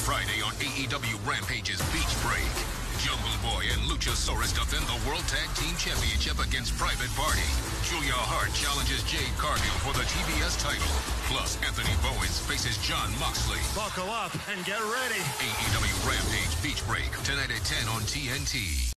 Friday on AEW Rampage's Beach Break. Jungle Boy and Luchasaurus defend the World Tag Team Championship against Private Party. Julia Hart challenges Jade Cargill for the TBS title. Plus, Anthony Bowens faces Jon Moxley. Buckle up and get ready. AEW Rampage Beach Break, tonight at 10 on TNT.